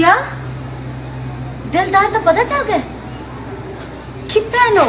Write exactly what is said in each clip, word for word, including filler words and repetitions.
क्या दिलदार तो पता चल गए कितना नो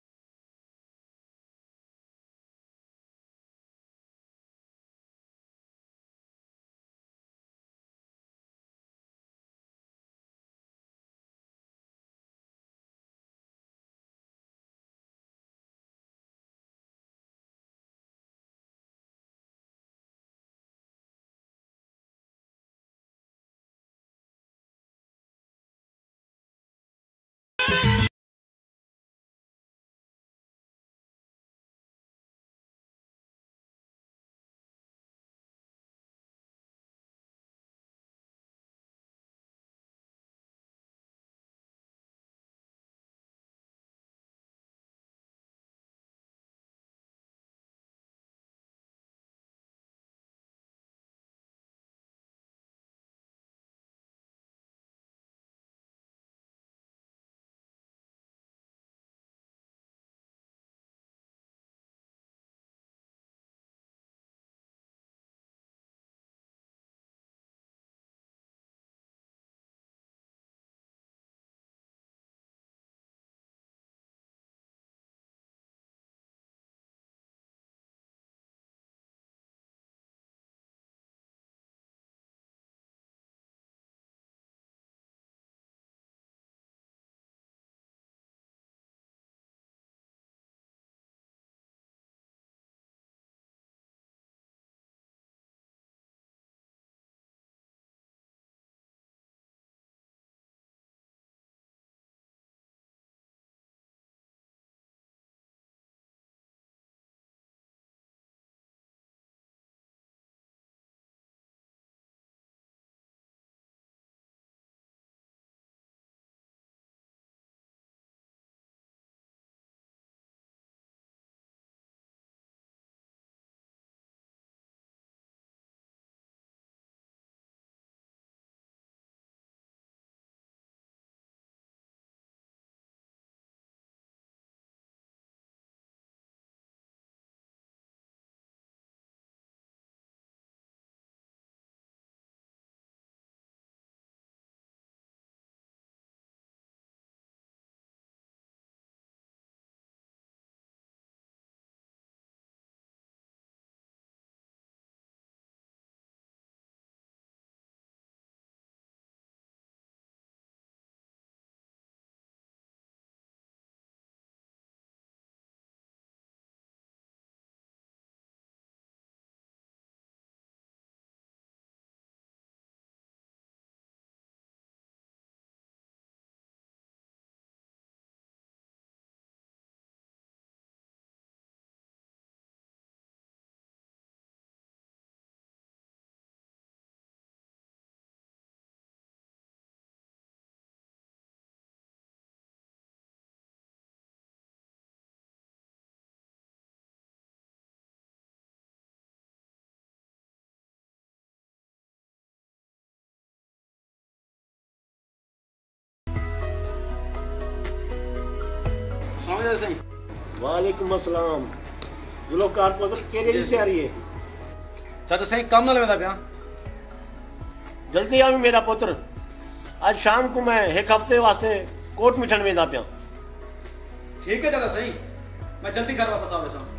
वालेकुम अस्सलाम। जुलो कार पुत्र केरे जी तैयारी है? चाचा सही काम ना लेदा पिया। जल्दी आवी मेरा पुत्र, आज शाम को मैं एक हफ्ते वास्ते कोट मिठन वेंदा पिया। ठीक है चाचा सही, मैं जल्दी घर वापस आवे सा।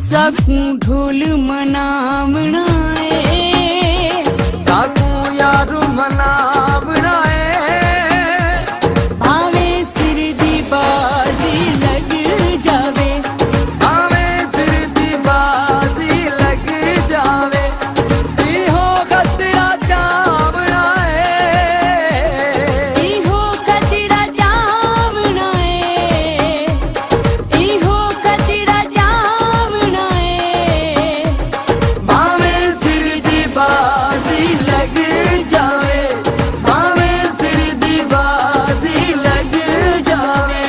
साकू ढोल मनावना है, साकू यारू मनावना है। भावे सिर दी बाजी लग जावे, भावे सिर दी बाजी लग जावे। इहो खतरा चावना है, इहो खतरा चावना है, इहो खतरा चावना है। भावे सिर दी बाजी लग जावे, भावे सिर दी बाजी लग जावे।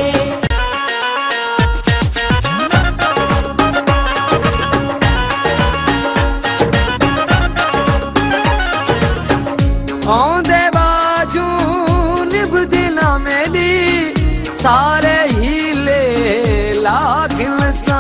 औंदे बाजू निभदी ना मेरी, सारे हीले लागिन सा।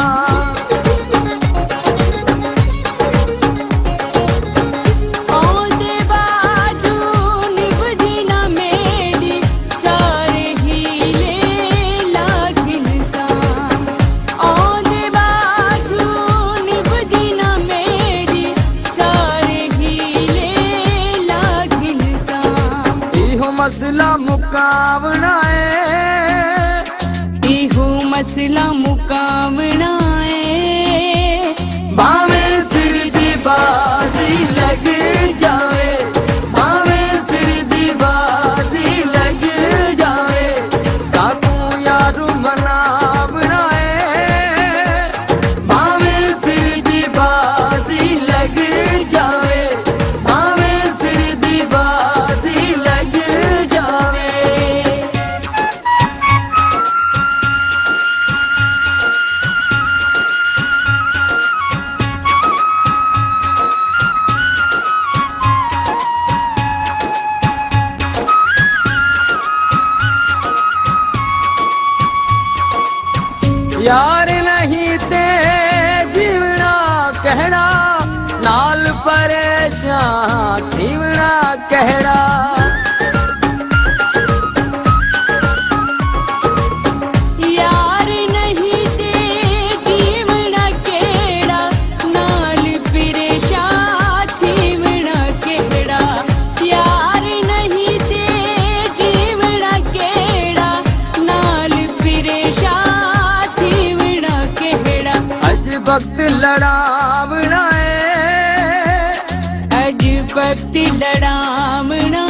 औंदे बाजू निभदी ना मेरी, सारे हीले लागिन सा। औंदे बाजू निभदी ना मेरी, सारे हीले लागिन सा। इहो मसला मुकावना है, इहो मसला मुकावना है। भावे सिर दी बाजी लग जावे, भावे सिर दी बाजी लग जावे। साकू यारू मनावना है, भावे सिर दी बाजी लग जावे, भावे सिर दी बाजी लग जावे। यार नहीं ते जीवना कहना, नाल परेशान थीवना कहना। यार नहीं ते जीवना केड़ा, नाल परेशान थीवना केड़ा। यार नहीं ते जीवना केड़ा, नाल परेशान थीवना केड़ा। अज वक्त लड़ावना है, अज वक्त लड़ावना